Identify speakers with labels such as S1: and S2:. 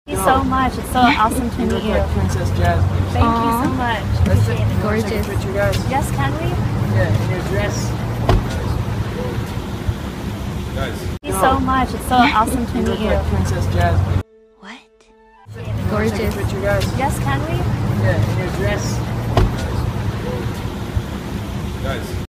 S1: Thank you so much. It's so awesome to meet you.
S2: Like Princess Jasmine.
S1: Thank you so much. Appreciate it.
S2: Gorgeous. Take a picture, guys.
S1: Yes, can we?
S2: Yeah, in your dress.
S3: Guys.
S1: Thank you so much. It's so awesome to meet you.
S2: Like Princess Jasmine.
S1: What?
S2: Gorgeous. Take a picture, guys.
S1: Yes, can we?
S2: Yeah, in your dress.
S3: Guys.